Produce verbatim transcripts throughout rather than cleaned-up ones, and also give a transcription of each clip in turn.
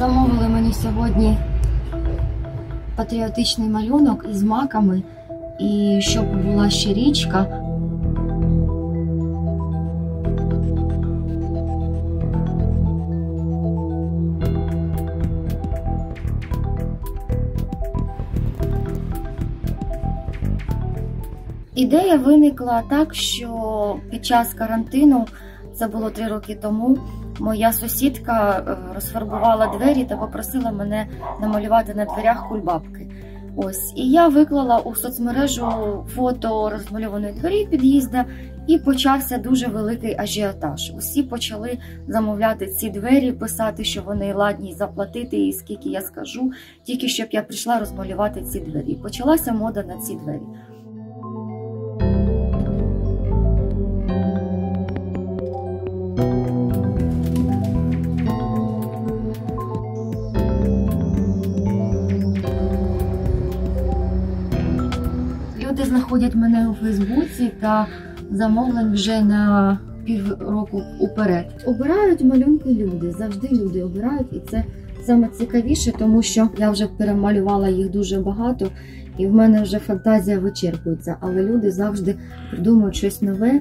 Замовили мені сьогодні патріотичний малюнок із маками, і щоб була ще річка. Ідея виникла так, що під час карантину, це було три роки тому, моя сусідка розфарбувала двері та попросила мене намалювати на дверях кульбабки. Ось, і я виклала у соцмережу фото розмальованої двері під'їзду, і почався дуже великий ажіотаж. Усі почали замовляти ці двері, писати, що вони ладні заплатити і скільки я скажу, тільки щоб я прийшла розмалювати ці двері. Почалася мода на ці двері. Люди знаходять мене у Фейсбуці та замовлень вже на півроку уперед. Обирають малюнки люди, завжди люди обирають, і це саме цікавіше, тому що я вже перемалювала їх дуже багато, і в мене вже фантазія вичерпується, але люди завжди придумують щось нове.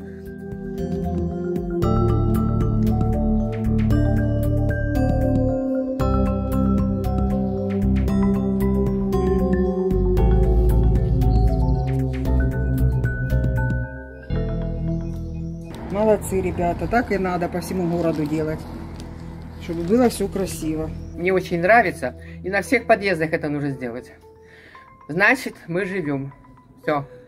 Молодцы, ребята, так и надо по всему городу делать, чтобы было все красиво. Мне очень нравится, и на всех подъездах это нужно сделать. Значит, мы живем. Все.